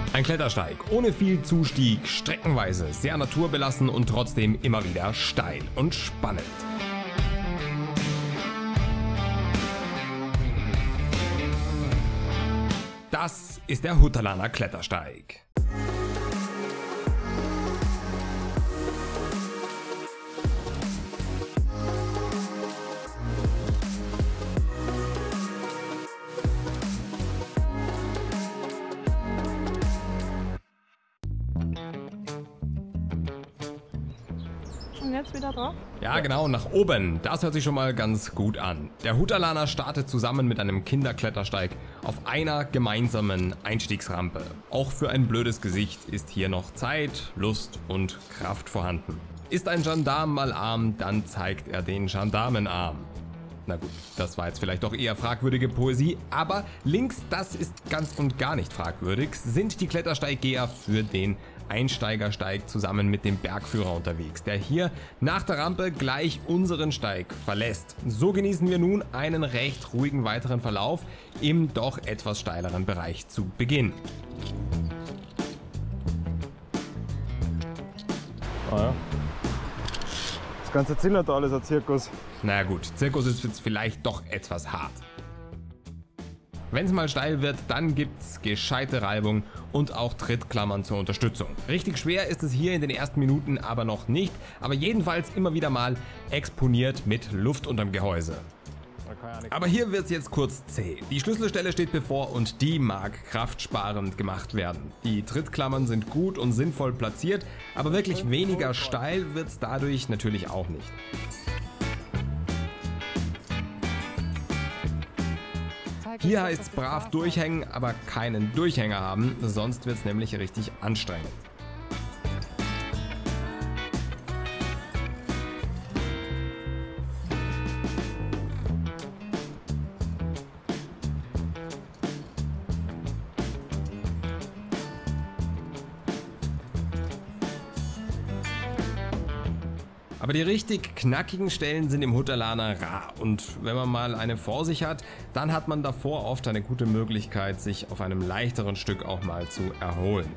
Ein Klettersteig ohne viel Zustieg, streckenweise sehr naturbelassen und trotzdem immer wieder steil und spannend. Das ist der Huttalaner Klettersteig. Und jetzt wieder drauf? Ja genau, nach oben. Das hört sich schon mal ganz gut an. Der Huttalaner startet zusammen mit einem Kinderklettersteig auf einer gemeinsamen Einstiegsrampe. Auch für ein blödes Gesicht ist hier noch Zeit, Lust und Kraft vorhanden. Ist ein Gendarm mal arm, dann zeigt er den Gendarmenarm. Na gut, das war jetzt vielleicht doch eher fragwürdige Poesie, aber links, das ist ganz und gar nicht fragwürdig, sind die Klettersteiggeher für den Einsteigersteig zusammen mit dem Bergführer unterwegs, der hier nach der Rampe gleich unseren Steig verlässt. So genießen wir nun einen recht ruhigen weiteren Verlauf im doch etwas steileren Bereich zu Beginn. Ah ja. Das ganze Zillertal ist ein Zirkus. Na gut, Zirkus ist jetzt vielleicht doch etwas hart. Wenn es mal steil wird, dann gibt's gescheite Reibung und auch Trittklammern zur Unterstützung. Richtig schwer ist es hier in den ersten Minuten aber noch nicht, aber jedenfalls immer wieder mal exponiert mit Luft unterm Gehäuse. Aber hier wird's jetzt kurz zäh. Die Schlüsselstelle steht bevor und die mag kraftsparend gemacht werden. Die Trittklammern sind gut und sinnvoll platziert, aber wirklich weniger steil wird's dadurch natürlich auch nicht. Hier heißt es brav durchhängen, aber keinen Durchhänger haben, sonst wird es nämlich richtig anstrengend. Aber die richtig knackigen Stellen sind im Huttalaner rar und wenn man mal eine vor sich hat, dann hat man davor oft eine gute Möglichkeit, sich auf einem leichteren Stück auch mal zu erholen.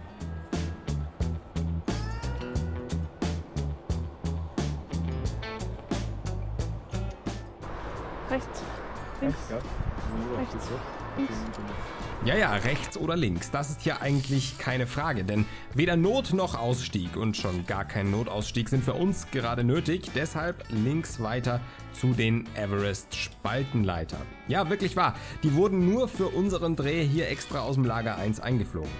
Rechts, links, rechts, links. Ja, rechts oder links, das ist hier eigentlich keine Frage, denn weder Not noch Ausstieg und schon gar kein Notausstieg sind für uns gerade nötig, deshalb links weiter zu den Everest-Spaltenleitern. Ja, wirklich wahr, die wurden nur für unseren Dreh hier extra aus dem Lager 1 eingeflogen.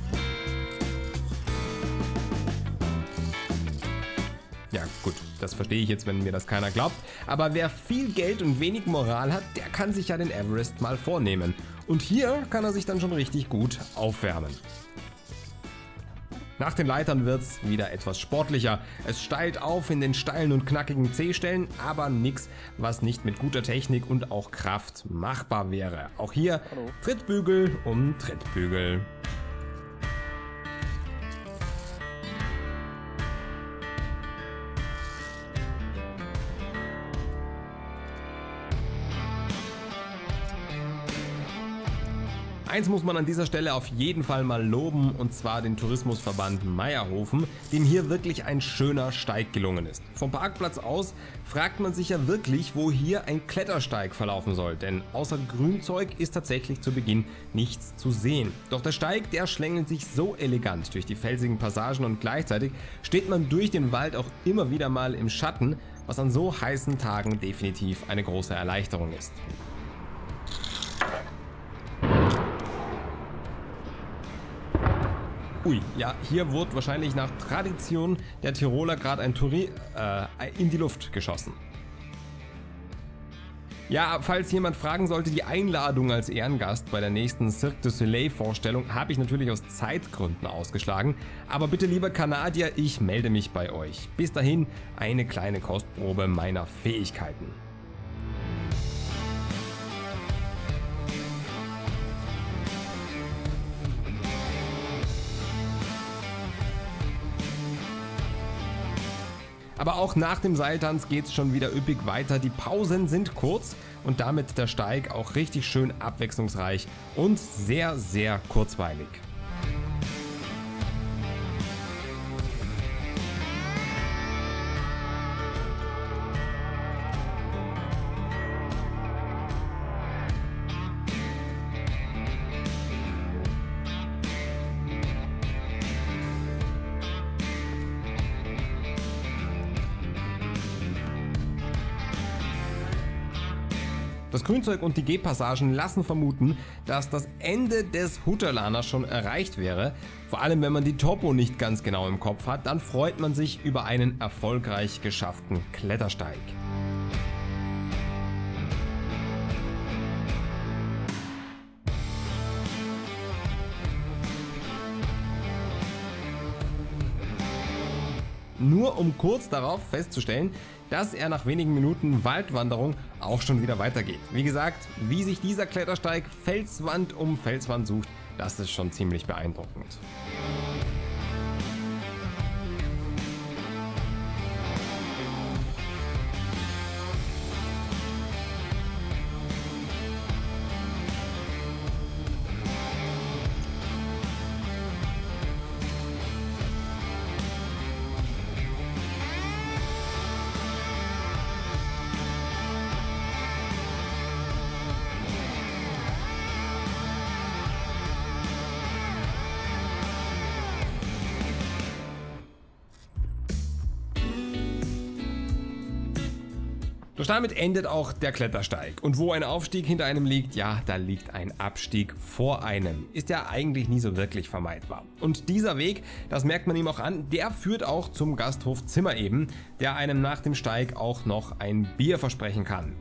Ja gut, das verstehe ich jetzt, wenn mir das keiner glaubt, aber wer viel Geld und wenig Moral hat, der kann sich ja den Everest mal vornehmen. Und hier kann er sich dann schon richtig gut aufwärmen. Nach den Leitern wird es wieder etwas sportlicher. Es steilt auf in den steilen und knackigen C-Stellen, aber nix, was nicht mit guter Technik und auch Kraft machbar wäre. Auch hier Trittbügel um Trittbügel. Eins muss man an dieser Stelle auf jeden Fall mal loben, und zwar den Tourismusverband Meierhofen, dem hier wirklich ein schöner Steig gelungen ist. Vom Parkplatz aus fragt man sich ja wirklich, wo hier ein Klettersteig verlaufen soll, denn außer Grünzeug ist tatsächlich zu Beginn nichts zu sehen. Doch der Steig, der schlängelt sich so elegant durch die felsigen Passagen und gleichzeitig steht man durch den Wald auch immer wieder mal im Schatten, was an so heißen Tagen definitiv eine große Erleichterung ist. Ui, ja, hier wurde wahrscheinlich nach Tradition der Tiroler gerade ein Touri in die Luft geschossen. Ja, falls jemand fragen sollte, die Einladung als Ehrengast bei der nächsten Cirque du Soleil Vorstellung habe ich natürlich aus Zeitgründen ausgeschlagen. Aber bitte, lieber Kanadier, ich melde mich bei euch. Bis dahin eine kleine Kostprobe meiner Fähigkeiten. Aber auch nach dem Seiltanz geht's schon wieder üppig weiter. Die Pausen sind kurz und damit der Steig auch richtig schön abwechslungsreich und sehr, sehr kurzweilig. Das Grünzeug und die Gehpassagen lassen vermuten, dass das Ende des Hutalaner schon erreicht wäre. Vor allem wenn man die Topo nicht ganz genau im Kopf hat, dann freut man sich über einen erfolgreich geschafften Klettersteig. Nur um kurz darauf festzustellen, dass er nach wenigen Minuten Waldwanderung auch schon wieder weitergeht. Wie gesagt, wie sich dieser Klettersteig Felswand um Felswand sucht, das ist schon ziemlich beeindruckend. Doch damit endet auch der Klettersteig. Und wo ein Aufstieg hinter einem liegt, ja, da liegt ein Abstieg vor einem. Ist ja eigentlich nie so wirklich vermeidbar. Und dieser Weg, das merkt man ihm auch an, der führt auch zum Gasthof Zimmereben, der einem nach dem Steig auch noch ein Bier versprechen kann.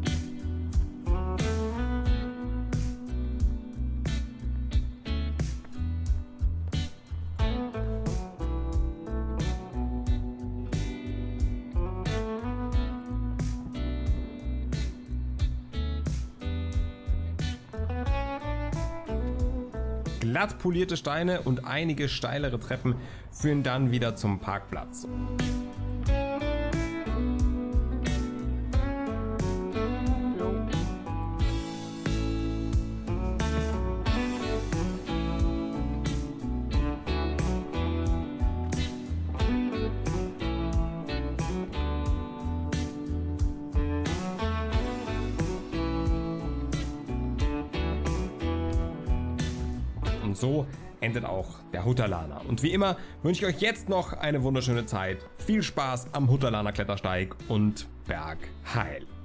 Glatt polierte Steine und einige steilere Treppen führen dann wieder zum Parkplatz. Und so endet auch der Hutalaner. Und wie immer wünsche ich euch jetzt noch eine wunderschöne Zeit. Viel Spaß am Hutalaner Klettersteig und Bergheil.